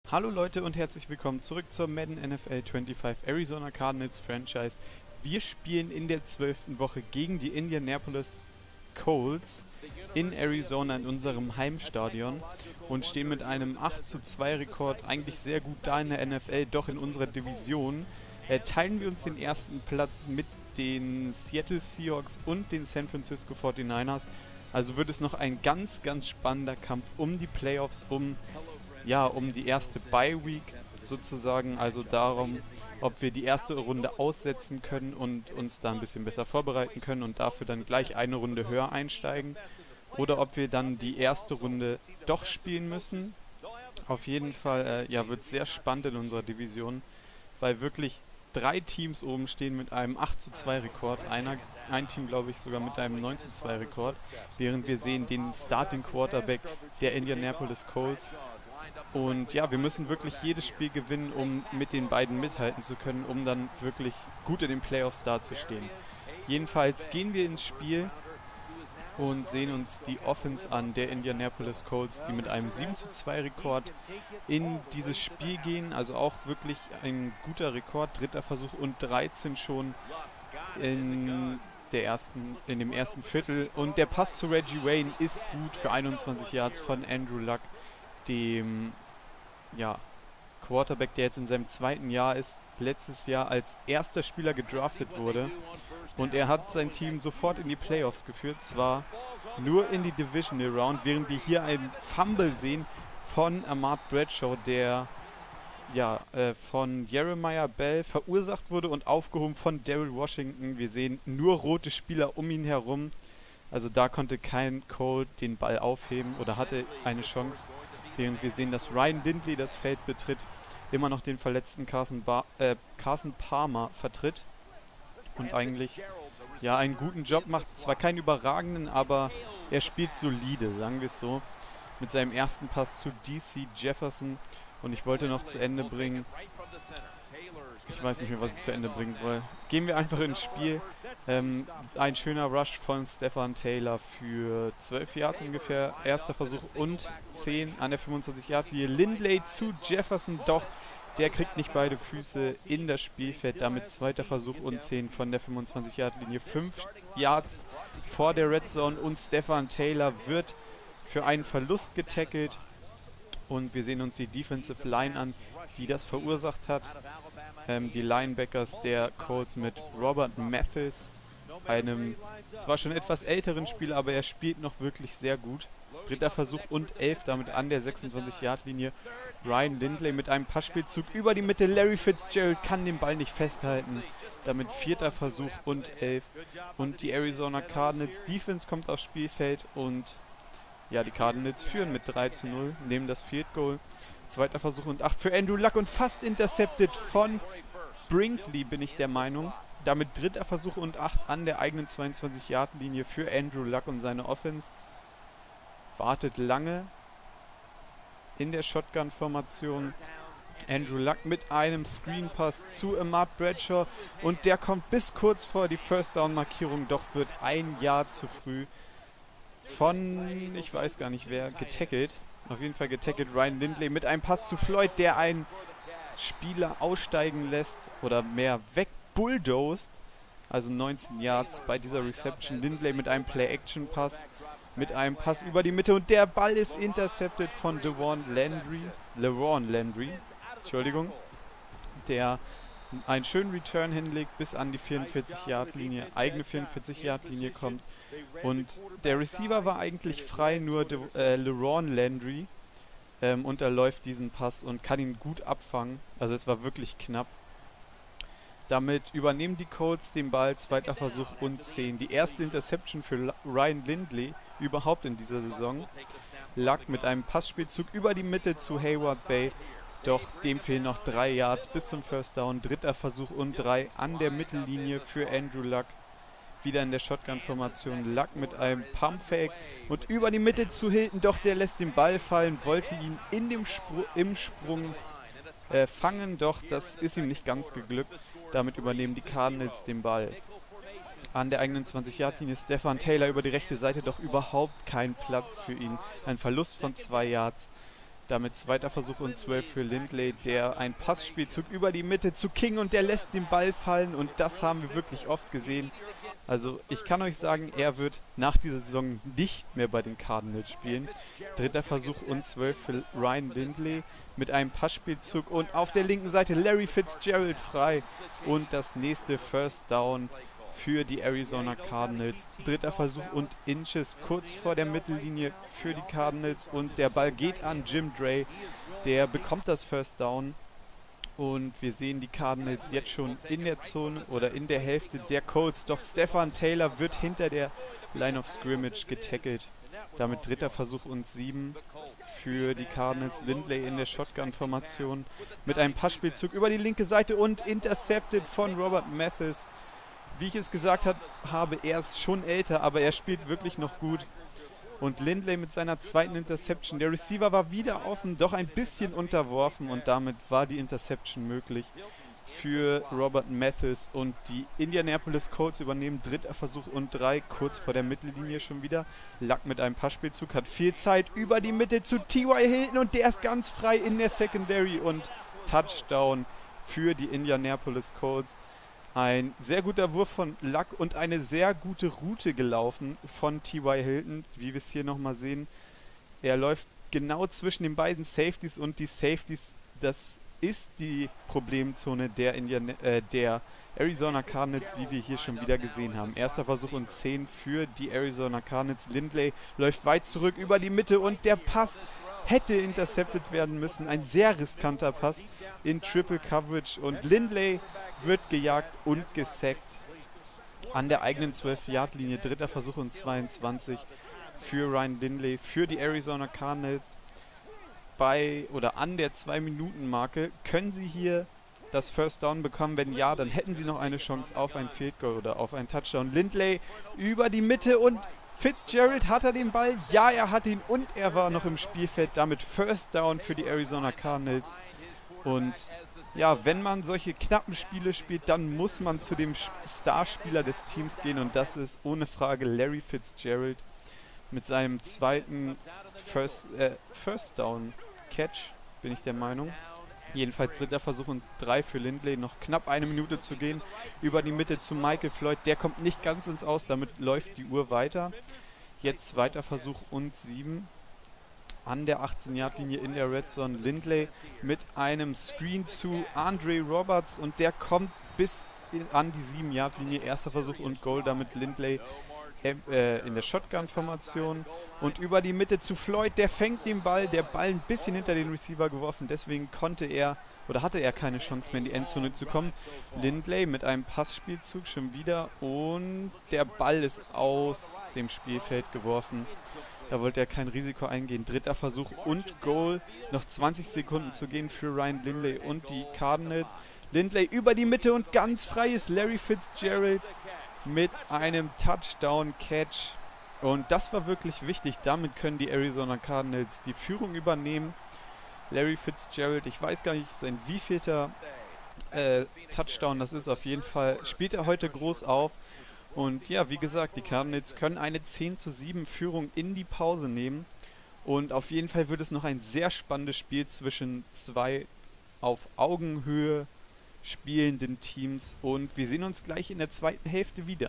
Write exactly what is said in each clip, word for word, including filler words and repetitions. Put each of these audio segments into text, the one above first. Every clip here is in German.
Hallo Leute und herzlich willkommen zurück zur Madden N F L fünfundzwanzig Arizona Cardinals Franchise. Wir spielen in der zwölften Woche gegen die Indianapolis Colts in Arizona in unserem Heimstadion und stehen mit einem acht zu zwei Rekord eigentlich sehr gut da in der N F L, doch in unserer Division äh, teilen wir uns den ersten Platz mit den Seattle Seahawks und den San Francisco forty-niners. Also wird es noch ein ganz, ganz spannender Kampf um die Playoffs, um ja, um die erste Bye-Week sozusagen, also darum, ob wir die erste Runde aussetzen können und uns da ein bisschen besser vorbereiten können und dafür dann gleich eine Runde höher einsteigen oder ob wir dann die erste Runde doch spielen müssen. Auf jeden Fall äh, ja, wird es sehr spannend in unserer Division, weil wirklich drei Teams oben stehen mit einem acht zu zwei Rekord, einer, ein Team glaube ich sogar mit einem neun zu zwei Rekord, während wir sehen den Starting Quarterback der Indianapolis Colts. Und ja, wir müssen wirklich jedes Spiel gewinnen, um mit den beiden mithalten zu können, um dann wirklich gut in den Playoffs dazustehen. Jedenfalls gehen wir ins Spiel und sehen uns die Offense an der Indianapolis Colts, die mit einem sieben zu zwei Rekord in dieses Spiel gehen. Also auch wirklich ein guter Rekord, dritter Versuch und dreizehn schon in, der ersten, in dem ersten Viertel. Und der Pass zu Reggie Wayne ist gut für einundzwanzig Yards von Andrew Luck, dem ja, Quarterback, der jetzt in seinem zweiten Jahr ist, letztes Jahr als erster Spieler gedraftet wurde. Und er hat sein Team sofort in die Playoffs geführt, zwar nur in die Divisional Round, während wir hier einen Fumble sehen von Ahmad Bradshaw, der ja, äh, von Jeremiah Bell verursacht wurde und aufgehoben von Daryl Washington. Wir sehen nur rote Spieler um ihn herum, also da konnte kein Colt den Ball aufheben oder hatte eine Chance. Während wir sehen, dass Ryan Lindley das Feld betritt, immer noch den verletzten Carson, ba äh, Carson Palmer vertritt und eigentlich ja einen guten Job macht. Zwar keinen überragenden, aber er spielt solide, sagen wir es so, mit seinem ersten Pass zu D C Jefferson. Und ich wollte noch zu Ende bringen, ich weiß nicht mehr, was ich zu Ende bringen wollte. Gehen wir einfach ins Spiel. Ähm, ein schöner Rush von Stephan Taylor für zwölf Yards ungefähr. Erster Versuch und zehn an der fünfundzwanzig Yard Linie. Lindley zu Jefferson, doch der kriegt nicht beide Füße in das Spielfeld. Damit zweiter Versuch und zehn von der fünfundzwanzig Yard Linie. fünf Yards vor der Red Zone und Stephan Taylor wird für einen Verlust getackelt. Und wir sehen uns die Defensive Line an, die das verursacht hat. Ähm, die Linebackers der Colts mit Robert Mathis, einem zwar schon etwas älteren Spieler, aber er spielt noch wirklich sehr gut. Dritter Versuch und elf, damit an der sechsundzwanzig Yard Linie. Ryan Lindley mit einem Passspielzug über die Mitte. Larry Fitzgerald kann den Ball nicht festhalten. Damit vierter Versuch und elf. Und die Arizona Cardinals Defense kommt aufs Spielfeld und ja, die Cardinals führen mit drei zu null, nehmen das Field Goal. Zweiter Versuch und acht für Andrew Luck und fast intercepted von Brinkley, bin ich der Meinung. Damit dritter Versuch und acht an der eigenen zweiundzwanzig Yard Linie für Andrew Luck und seine Offense. Wartet lange in der Shotgun-Formation. Andrew Luck mit einem Screen-Pass zu Ahmad Bradshaw und der kommt bis kurz vor die First-Down-Markierung, doch wird ein Jahr zu früh von, ich weiß gar nicht wer, getackelt. Auf jeden Fall getackelt Ryan Lindley mit einem Pass zu Floyd, der einen Spieler aussteigen lässt oder mehr wegbulldozed. Also neunzehn Yards bei dieser Reception. Lindley mit einem Play-Action-Pass, mit einem Pass über die Mitte und der Ball ist intercepted von DeVon Landry, LeRon Landry, Entschuldigung, der einen schönen Return hinlegt, bis an die vierundvierzig Yard Linie, eigene vierundvierzig Yard Linie kommt. Und der Receiver war eigentlich frei, nur De, äh, LeRon Landry ähm, unterläuft diesen Pass und kann ihn gut abfangen. Also es war wirklich knapp. Damit übernehmen die Colts den Ball, zweiter Versuch und zehn. Die erste Interception für Ryan Lindley überhaupt in dieser Saison. Luck mit einem Passspielzug über die Mitte zu Hayward Bay. Doch dem fehlen noch drei Yards bis zum First Down. Dritter Versuch und drei an der Mittellinie für Andrew Luck. Wieder in der Shotgun-Formation. Luck mit einem Pump-Fake und über die Mitte zu Hilton. Doch der lässt den Ball fallen, wollte ihn in dem Spr im Sprung äh, fangen. Doch das ist ihm nicht ganz geglückt. Damit übernehmen die Cardinals den Ball. An der eigenen zwanzig Yard Linie Stephan Taylor über die rechte Seite, doch überhaupt kein Platz für ihn. Ein Verlust von zwei Yards. Damit zweiter Versuch und zwölf für Lindley, der einen Passspielzug über die Mitte zu King und der lässt den Ball fallen und das haben wir wirklich oft gesehen. Also ich kann euch sagen, er wird nach dieser Saison nicht mehr bei den Cardinals spielen. Dritter Versuch und zwölf für Ryan Lindley mit einem Passspielzug und auf der linken Seite Larry Fitzgerald frei und das nächste First Down für die Arizona Cardinals. Dritter Versuch und Inches kurz vor der Mittellinie für die Cardinals und der Ball geht an Jim Dray, der bekommt das First Down. Und wir sehen die Cardinals jetzt schon in der Zone oder in der Hälfte der Colts. Doch Stephan Taylor wird hinter der Line of Scrimmage getackelt. Damit dritter Versuch und sieben für die Cardinals. Lindley in der Shotgun-Formation mit einem Passspielzug über die linke Seite und intercepted von Robert Mathis. Wie ich es gesagt hab, habe, er ist schon älter, aber er spielt wirklich noch gut. Und Lindley mit seiner zweiten Interception. Der Receiver war wieder offen, doch ein bisschen unterworfen und damit war die Interception möglich für Robert Mathis. Und die Indianapolis Colts übernehmen dritter Versuch und drei, kurz vor der Mittellinie schon wieder. Luck mit einem Passspielzug, hat viel Zeit über die Mitte zu T Y Hilton und der ist ganz frei in der Secondary und Touchdown für die Indianapolis Colts. Ein sehr guter Wurf von Luck und eine sehr gute Route gelaufen von T Y Hilton, wie wir es hier nochmal sehen. Er läuft genau zwischen den beiden Safeties und die Safeties, das ist die Problemzone der, Indian äh, der Arizona Cardinals, wie wir hier schon wieder gesehen haben. Erster Versuch und zehn für die Arizona Cardinals. Lindley läuft weit zurück über die Mitte und der Pass hätte intercepted werden müssen. Ein sehr riskanter Pass in Triple Coverage und Lindley wird gejagt und gesackt an der eigenen zwölf-Yard-Linie. Dritter Versuch und zweiundzwanzig für Ryan Lindley, für die Arizona Cardinals. Bei oder an der zwei Minuten Marke können sie hier das First Down bekommen. Wenn ja, dann hätten sie noch eine Chance auf ein Field Goal oder auf einen Touchdown. Lindley über die Mitte und Fitzgerald, hat er den Ball? Ja, er hat ihn und er war noch im Spielfeld. Damit First Down für die Arizona Cardinals. Und ja, wenn man solche knappen Spiele spielt, dann muss man zu dem Starspieler des Teams gehen und das ist ohne Frage Larry Fitzgerald mit seinem zweiten First, äh, First Down Catch, bin ich der Meinung. Jedenfalls dritter Versuch und drei für Lindley, noch knapp eine Minute zu gehen. Über die Mitte zu Michael Floyd, der kommt nicht ganz ins Aus, damit läuft die Uhr weiter. Jetzt zweiter Versuch und sieben. An der achtzehn-Yard-Linie in der Red Zone. Lindley mit einem Screen zu Andre Roberts und der kommt bis in, an die sieben-Yard-Linie. Erster Versuch und Goal, damit Lindley äh, in der Shotgun-Formation. Und über die Mitte zu Floyd, der fängt den Ball, der Ball ein bisschen hinter den Receiver geworfen, deswegen konnte er oder hatte er keine Chance mehr in die Endzone zu kommen. Lindley mit einem Passspielzug schon wieder und der Ball ist aus dem Spielfeld geworfen. Da wollte er kein Risiko eingehen. Dritter Versuch und Goal. Noch zwanzig Sekunden zu gehen für Ryan Lindley und die Cardinals. Lindley über die Mitte und ganz frei ist Larry Fitzgerald mit einem Touchdown-Catch. Und das war wirklich wichtig. Damit können die Arizona Cardinals die Führung übernehmen. Larry Fitzgerald, ich weiß gar nicht, sein wievielter äh, Touchdown das ist. Auf jeden Fall spielt er heute groß auf. Und ja, wie gesagt, die Cardinals können eine zehn zu sieben Führung in die Pause nehmen. Und auf jeden Fall wird es noch ein sehr spannendes Spiel zwischen zwei auf Augenhöhe spielenden Teams. Und wir sehen uns gleich in der zweiten Hälfte wieder.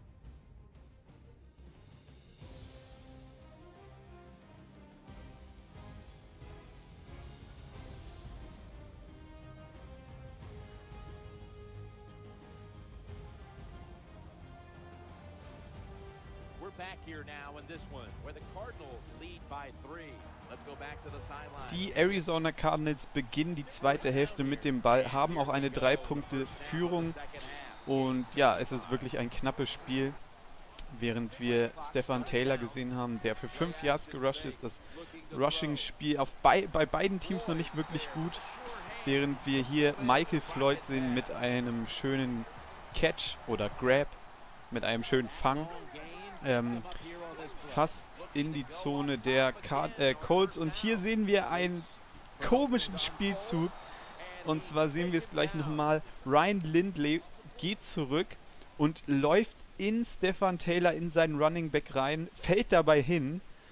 Die Arizona Cardinals beginnen die zweite Hälfte mit dem Ball, haben auch eine drei Punkte Führung und ja, es ist wirklich ein knappes Spiel, während wir Stephan Taylor gesehen haben, der für fünf Yards gerusht ist. Das Rushing-Spiel auf bei, bei beiden Teams noch nicht wirklich gut, während wir hier Michael Floyd sehen mit einem schönen Catch oder Grab, mit einem schönen Fang. Ähm, fast in die Zone der Card äh, Colts und hier sehen wir einen komischen Spielzug und zwar sehen wir es gleich nochmal. Ryan Lindley geht zurück und läuft in Stephan Taylor in seinen Running Back rein, fällt dabei hin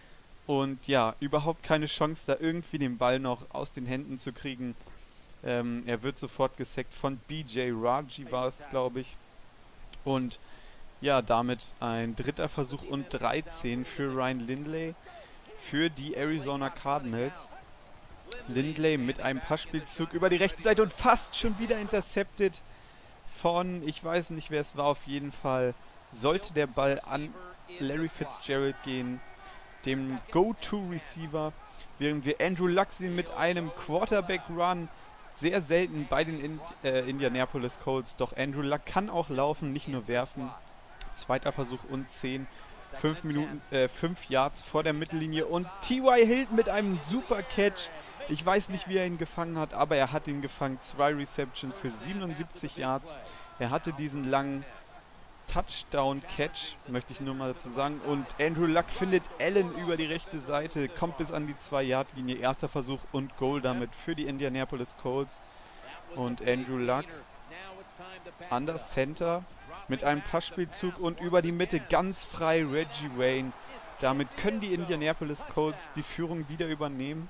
Und ja, überhaupt keine Chance, da irgendwie den Ball noch aus den Händen zu kriegen. Ähm, er wird sofort gesackt von B J Raji, war es, glaube ich. Und ja, damit ein dritter Versuch und dreizehn für Ryan Lindley für die Arizona Cardinals. Lindley mit einem Passspielzug über die rechte Seite und fast schon wieder intercepted von, ich weiß nicht, wer es war, auf jeden Fall sollte der Ball an Larry Fitzgerald gehen, dem Go-To-Receiver, während wir Andrew Luck sehen mit einem Quarterback-Run. Sehr selten bei den In äh, Indianapolis Colts, doch Andrew Luck kann auch laufen, nicht nur werfen. Zweiter Versuch und zehn. Fünf Minuten, äh, fünf Yards vor der Mittellinie und T Y. Hilton mit einem super Catch. Ich weiß nicht, wie er ihn gefangen hat, aber er hat ihn gefangen. Zwei Receptions für siebenundsiebzig Yards. Er hatte diesen langen Touchdown-Catch, möchte ich nur mal dazu sagen. Und Andrew Luck findet Allen über die rechte Seite, kommt bis an die zwei Yard Linie. Erster Versuch und Goal damit für die Indianapolis Colts. Und Andrew Luck an das Center mit einem Passspielzug und über die Mitte ganz frei Reggie Wayne. Damit können die Indianapolis Colts die Führung wieder übernehmen.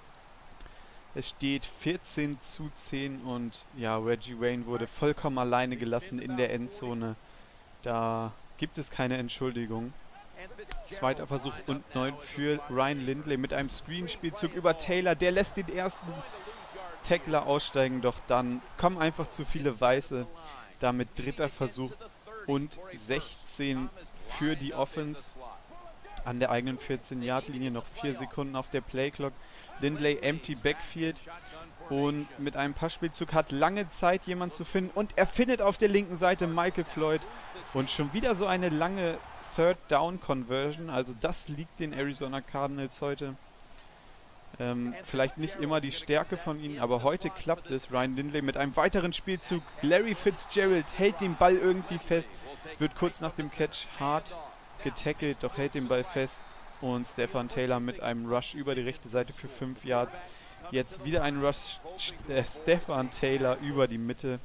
Es steht vierzehn zu zehn und ja, Reggie Wayne wurde vollkommen alleine gelassen in der Endzone. Da gibt es keine Entschuldigung. Zweiter Versuch und neun für Ryan Lindley mit einem Screen-Spielzug über Taylor. Der lässt den ersten Tackler aussteigen, doch dann kommen einfach zu viele Weiße. Damit dritter Versuch und sechzehn für die Offense. An der eigenen vierzehn Yard Linie noch vier Sekunden auf der Playclock. Lindley empty Backfield. Und mit einem Passspielzug hat lange Zeit jemand zu finden. Und er findet auf der linken Seite Michael Floyd. Und schon wieder so eine lange Third Down Conversion. Also das liegt den Arizona Cardinals heute. Ähm, vielleicht nicht immer die Stärke von ihnen, aber heute klappt es. Ryan Lindley mit einem weiteren Spielzug. Larry Fitzgerald hält den Ball irgendwie fest. Wird kurz nach dem Catch hart getackelt, doch hält den Ball fest. Und Stephan Taylor mit einem Rush über die rechte Seite für fünf Yards. Jetzt wieder ein Rush, äh, Stephan Taylor über die Mitte.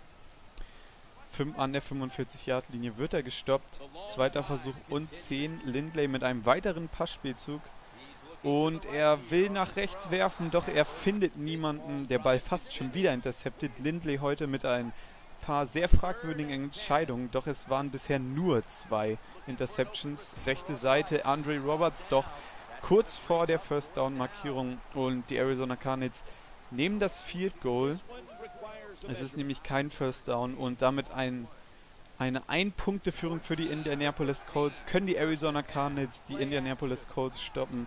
Fünf, an der fünfundvierzig Yard Linie wird er gestoppt. Zweiter Versuch und zehn. Lindley mit einem weiteren Passspielzug. Und er will nach rechts werfen, doch er findet niemanden. Der Ball fast schon wieder intercepted. Lindley heute mit ein paar sehr fragwürdigen Entscheidungen, doch es waren bisher nur zwei Interceptions. Rechte Seite Andre Roberts, doch kurz vor der First Down Markierung, und die Arizona Cardinals nehmen das Field Goal. Es ist nämlich kein First Down und damit ein, eine Ein-Punkte-Führung für die Indianapolis Colts. Können die Arizona Cardinals die Indianapolis Colts stoppen?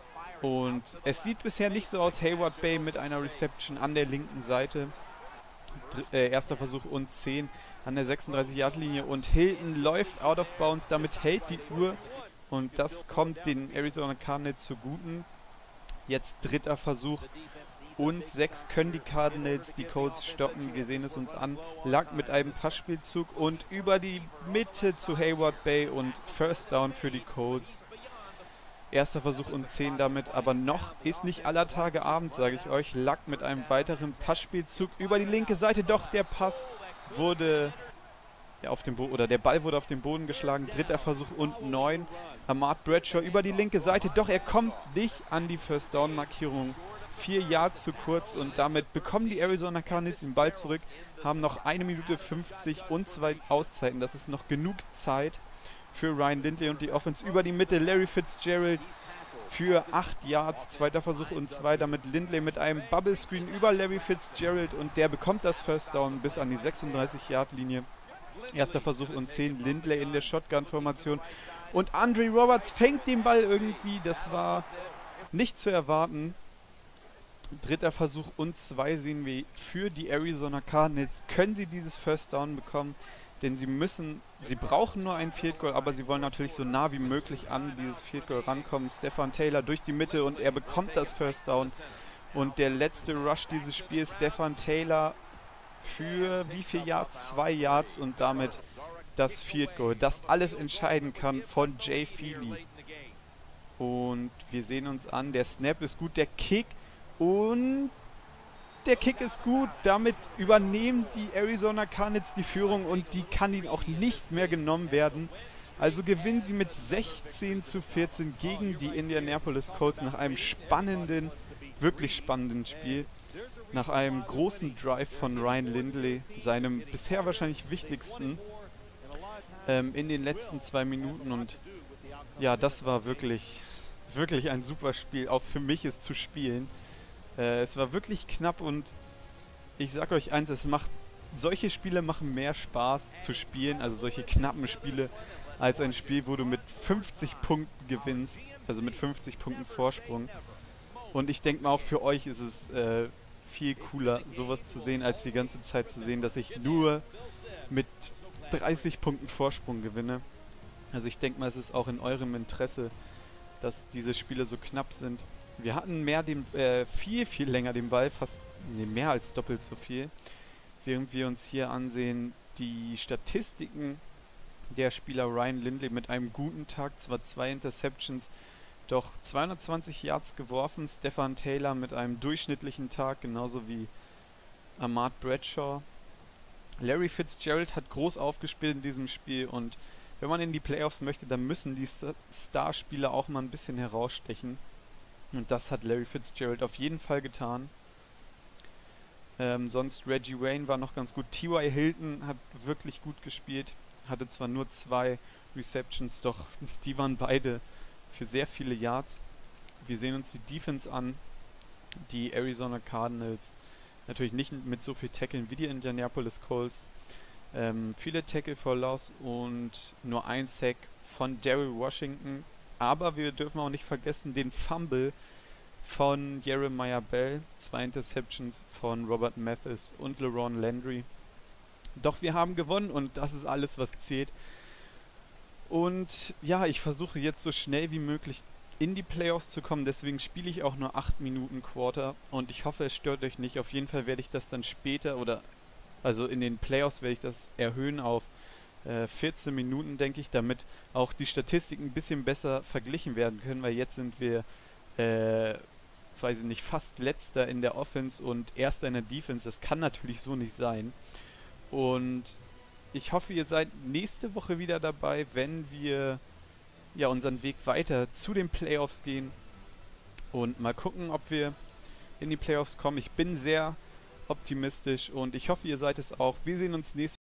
Und es sieht bisher nicht so aus. Hayward Bay mit einer Reception an der linken Seite. Dr äh, erster Versuch und zehn an der sechsunddreißig Yard Linie. Und Hilton läuft out of bounds. Damit hält die Uhr. Und das kommt den Arizona Cardinals zuguten. Jetzt dritter Versuch und sechs. Können die Cardinals die Colts stoppen? Wir sehen es uns an. Luck mit einem Passspielzug und über die Mitte zu Hayward Bay und First Down für die Colts. Erster Versuch und zehn damit, aber noch ist nicht aller Tage Abend, sage ich euch. Luck mit einem weiteren Passspielzug über die linke Seite, doch der Pass wurde ja, auf dem Bo oder der Ball wurde auf den Boden geschlagen. Dritter Versuch und neun. Ahmad Bradshaw über die linke Seite, doch er kommt nicht an die First Down Markierung. Vier Yards zu kurz und damit bekommen die Arizona Cardinals den Ball zurück, haben noch eine Minute fünfzig und zwei Auszeiten. Das ist noch genug Zeit für Ryan Lindley und die Offense über die Mitte. Larry Fitzgerald für acht Yards, zweiter Versuch und zwei. Damit Lindley mit einem Bubble Screen über Larry Fitzgerald und der bekommt das First Down bis an die sechsunddreißig Yard Linie. Erster Versuch und zehn. Lindley in der Shotgun-Formation und Andre Roberts fängt den Ball irgendwie. Das war nicht zu erwarten. Dritter Versuch und zwei sehen wir für die Arizona Cardinals. Können sie dieses First Down bekommen? Denn sie müssen, sie brauchen nur ein Field Goal, aber sie wollen natürlich so nah wie möglich an dieses Field Goal rankommen. Stephan Taylor durch die Mitte und er bekommt das First Down. Und der letzte Rush dieses Spiels, Stephan Taylor für wie viel Yards? Zwei Yards und damit das Field Goal, das alles entscheiden kann von Jay Feely. Und wir sehen uns an, der Snap ist gut, der Kick und der Kick ist gut, damit übernehmen die Arizona Cardinals die Führung und die kann ihnen auch nicht mehr genommen werden. Also gewinnen sie mit sechzehn zu vierzehn gegen die Indianapolis Colts nach einem spannenden, wirklich spannenden Spiel. Nach einem großen Drive von Ryan Lindley, seinem bisher wahrscheinlich wichtigsten, ähm, in den letzten zwei Minuten. Und ja, das war wirklich, wirklich ein super Spiel, auch für mich es zu spielen. Äh, es war wirklich knapp und ich sag euch eins, es macht, solche Spiele machen mehr Spaß zu spielen, also solche knappen Spiele, als ein Spiel, wo du mit fünfzig Punkten gewinnst, also mit fünfzig Punkten Vorsprung. Und ich denke mal, auch für euch ist es äh, viel cooler, sowas zu sehen, als die ganze Zeit zu sehen, dass ich nur mit dreißig Punkten Vorsprung gewinne. Also ich denke mal, es ist auch in eurem Interesse, dass diese Spiele so knapp sind. Wir hatten mehr dem, äh, viel, viel länger den Ball, fast nee, mehr als doppelt so viel. Während wir uns hier ansehen, die Statistiken der Spieler Ryan Lindley mit einem guten Tag, zwar zwei Interceptions, doch zweihundertzwanzig Yards geworfen. Stephan Taylor mit einem durchschnittlichen Tag, genauso wie Ahmad Bradshaw. Larry Fitzgerald hat groß aufgespielt in diesem Spiel und wenn man in die Playoffs möchte, dann müssen die Starspieler auch mal ein bisschen herausstechen. Und das hat Larry Fitzgerald auf jeden Fall getan. Ähm, sonst Reggie Wayne war noch ganz gut. T Y. Hilton hat wirklich gut gespielt. Hatte zwar nur zwei Receptions, doch die waren beide für sehr viele Yards. Wir sehen uns die Defense an. Die Arizona Cardinals natürlich nicht mit so viel Tackeln wie die Indianapolis Colts. Ähm, viele Tackle for Loss und nur ein Sack von Daryl Washington. Aber wir dürfen auch nicht vergessen den Fumble von Jeremiah Bell. Zwei Interceptions von Robert Mathis und LeRon Landry. Doch wir haben gewonnen und das ist alles, was zählt. Und ja, ich versuche jetzt so schnell wie möglich in die Playoffs zu kommen. Deswegen spiele ich auch nur acht Minuten Quarter. Und ich hoffe, es stört euch nicht. Auf jeden Fall werde ich das dann später oder also in den Playoffs werde ich das erhöhen auf äh, vierzehn Minuten, denke ich, damit auch die Statistiken ein bisschen besser verglichen werden können, weil jetzt sind wir, äh, weiß ich nicht, fast letzter in der Offense und erster in der Defense. Das kann natürlich so nicht sein. Und ich hoffe, ihr seid nächste Woche wieder dabei, wenn wir ja unseren Weg weiter zu den Playoffs gehen und mal gucken, ob wir in die Playoffs kommen. Ich bin sehr optimistisch und ich hoffe, ihr seid es auch. Wir sehen uns nächste